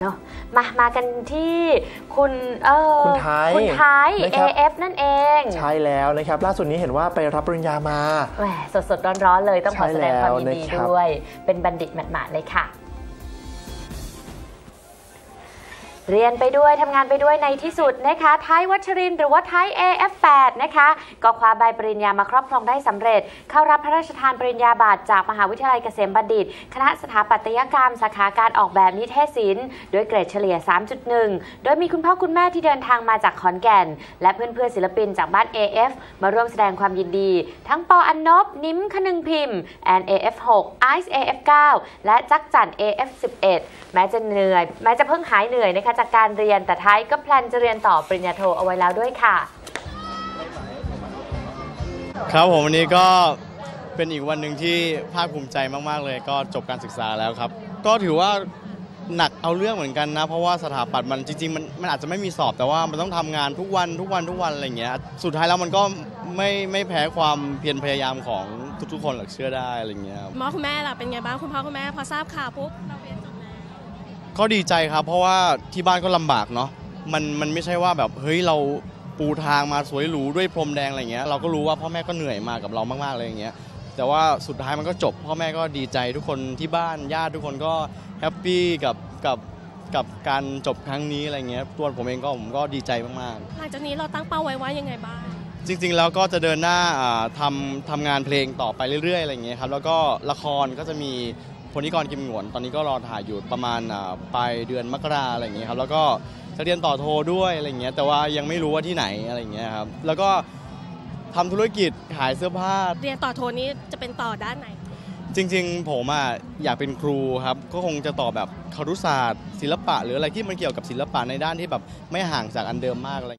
มากันที่คุณไทย AF นั่นเองใช่แล้วนะครับล่าสุดนี้เห็นว่าไปรับปริญญามาแหมสดๆร้อนๆเลยต้องขอแสดงความยินดีด้วยเป็นบัณฑิตหมาดๆเลยค่ะเรียนไปด้วยทำงานไปด้วยในที่สุดนะคะไทยวัชรินทร์หรือว่าไทย AF8 นะคะก็คว้าใบปริญญามาครอบครองได้สำเร็จเข้ารับพระราชทานปริญญาบัตรจากมหาวิทยาลัยเกษมบัณฑิตคณะสถาปัตยกรรมสาขาการออกแบบนิเทศศิลป์ด้วยเกรดเฉลี่ย 3.1 โดยมีคุณพ่อคุณแม่ที่เดินทางมาจากขอนแก่นและเพื่อนๆศิลปินจากบ้าน AF มาร่วมแสดงความยินดีทั้งปออันนบนิ้มคนึงพิมพ์แอน AF6 ไอซ์ AF9 และจักจั่น AF11 แม้จะเพิ่งหายเหนื่อยนะคะจากการเรียนแต่ไทยก็แพลนจะเรียนต่อปริญญาโทเอาไว้แล้วด้วยค่ะครับผมวันนี้ก็เป็นอีกวันหนึ่งที่ภาคภูมิใจมากๆเลยก็จบการศึกษาแล้วครับก็ถือว่าหนักเอาเรื่องเหมือนกันนะเพราะว่าสถาปัตย์มันจริงๆมันอาจจะไม่มีสอบแต่ว่ามันต้องทำงานทุกวันอะไรอย่างเงี้ยสุดท้ายแล้วมันก็ไม่แพ้ความเพียรพยายามของทุกๆคนหรอกเชื่อได้อะไรอย่างเงี้ยคุณพ่อคุณแม่ล่ะเป็นไงบ้างคุณพ่อคุณแม่พอทราบข่าวปุ๊บเราเรียนจบแล้วก็ดีใจครับเพราะว่าที่บ้านก็ลำบากเนาะมันไม่ใช่ว่าแบบเฮ้ยเราปูทางมาสวยหรูด้วยพรมแดงอะไรเงี้ยเราก็รู้ว่าพ่อแม่ก็เหนื่อยมากับเรามากๆเลยอย่างเงี้ยแต่ว่าสุดท้ายมันก็จบพ่อแม่ก็ดีใจทุกคนที่บ้านญาติทุกคนก็แฮปปี้กับการจบครั้งนี้อะไรเงี้ยตัวผมเองผมก็ดีใจมากๆหลังจากนี้เราตั้งเป้าไว้ว่ายังไงบ้างจริงๆแล้วก็จะเดินหน้าทำงานเพลงต่อไปเรื่อยๆอะไรเงี้ยครับแล้วก็ละครก็จะมีพลนิกรกิมหงวนตอนนี้ก็รอถ่ายอยู่ประมาณปลายเดือนมกราอะไรเงี้ยครับแล้วก็จะเรียนต่อโทด้วยอะไรเงี้ยแต่ว่ายังไม่รู้ว่าที่ไหนอะไรเงี้ยครับแล้วก็ทำธุรกิจขายเสื้อผ้าเรียนต่อโทนี้จะเป็นต่อด้านไหนจริงๆผมอยากเป็นครูครับก็คงจะต่อแบบครุศาสตร์ศิลปะหรืออะไรที่มันเกี่ยวกับศิลปะในด้านที่แบบไม่ห่างจากอันเดิมมากอะไร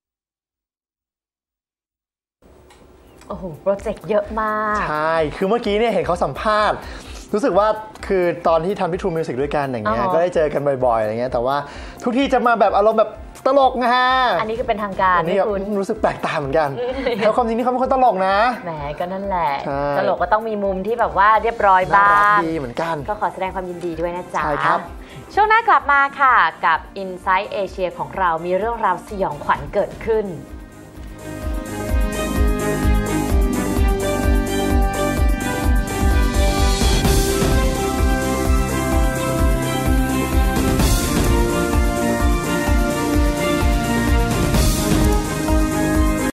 โอ้โหโปรเจกต์เยอะมากใช่คือเมื่อกี้เนี่ยเห็นเขาสัมภาษณ์รู้สึกว่าคือตอนที่ทำที่ True Music ด้วยกันอย่างเงี้ยก็ได้เจอกันบ่อยๆอะไรเงี้ยแต่ว่าทุกที่จะมาแบบอารมณ์แบบตลกนะฮะอันนี้ก็เป็นทางการนี่คุณรู้สึกแปลกตาเหมือนกันแล้วความจริงนี่เขาเป็นคนตลกนะแหมก็นั่นแหละตลกก็ต้องมีมุมที่แบบว่าเรียบร้อยบ้างดีเหมือนกันก็ขอแสดงความยินดีด้วยนะจ๊ะใช่ครับช่วงหน้ากลับมาค่ะกับ Inside Asia ของเรามีเรื่องราวสยองขวัญเกิดขึ้น